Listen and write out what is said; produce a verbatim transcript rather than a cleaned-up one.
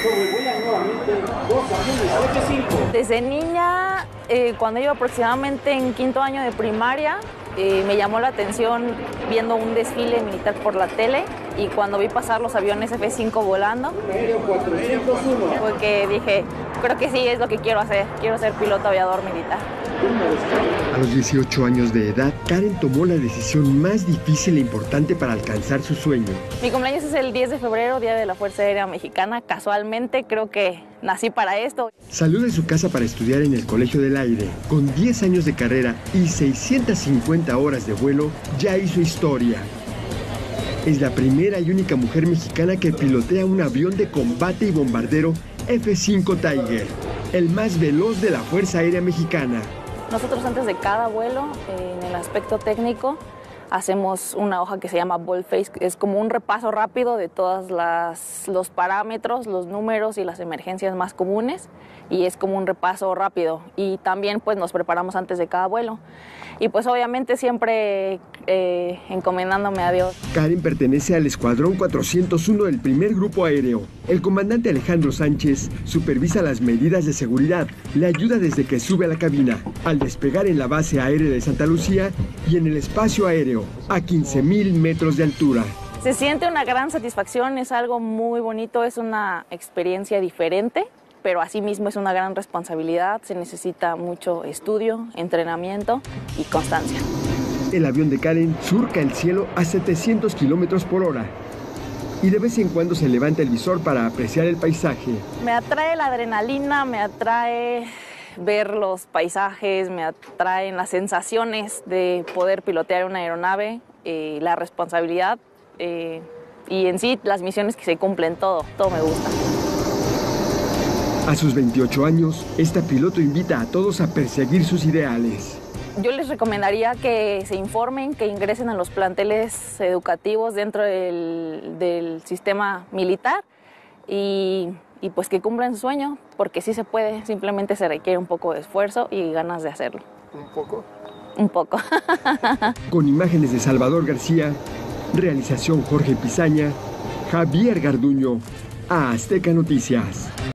Desde niña, eh, cuando iba aproximadamente en quinto año de primaria, eh, me llamó la atención viendo un desfile militar por la tele y cuando vi pasar los aviones F cinco volando, porque dije, creo que sí es lo que quiero hacer, quiero ser piloto aviador militar. A los dieciocho años de edad, Karen tomó la decisión más difícil e importante para alcanzar su sueño. Mi cumpleaños es el diez de febrero, Día de la Fuerza Aérea Mexicana. Casualmente creo que nací para esto. Salió de su casa para estudiar en el Colegio del Aire. Con diez años de carrera y seiscientas cincuenta horas de vuelo, ya hizo historia. Es la primera y única mujer mexicana que pilotea un avión de combate y bombardero F cinco Tiger, el más veloz de la Fuerza Aérea Mexicana. Nosotros antes de cada vuelo, en el aspecto técnico, hacemos una hoja que se llama boldface, que es como un repaso rápido de todos los parámetros, los números y las emergencias más comunes, y es como un repaso rápido. Y también pues nos preparamos antes de cada vuelo. Y pues obviamente siempre eh, encomendándome a Dios. Karen pertenece al Escuadrón cuatrocientos uno del primer grupo aéreo. El comandante Alejandro Sánchez supervisa las medidas de seguridad, le ayuda desde que sube a la cabina, al despegar en la base aérea de Santa Lucía y en el espacio aéreo, a quince mil metros de altura. Se siente una gran satisfacción, es algo muy bonito, es una experiencia diferente, pero asimismo es una gran responsabilidad, se necesita mucho estudio, entrenamiento y constancia. El avión de Karen surca el cielo a setecientos kilómetros por hora y de vez en cuando se levanta el visor para apreciar el paisaje. Me atrae la adrenalina, me atrae ver los paisajes, me atraen las sensaciones de poder pilotear una aeronave, eh, la responsabilidad eh, y en sí las misiones que se cumplen, todo, todo me gusta. A sus veintiocho años, esta piloto invita a todos a perseguir sus ideales. Yo les recomendaría que se informen, que ingresen a los planteles educativos dentro del, del sistema militar y, y pues que cumplan su sueño, porque sí se puede, simplemente se requiere un poco de esfuerzo y ganas de hacerlo. ¿Un poco? Un poco. Con imágenes de Salvador García, realización Jorge Pizaña, Javier Garduño, Azteca Noticias.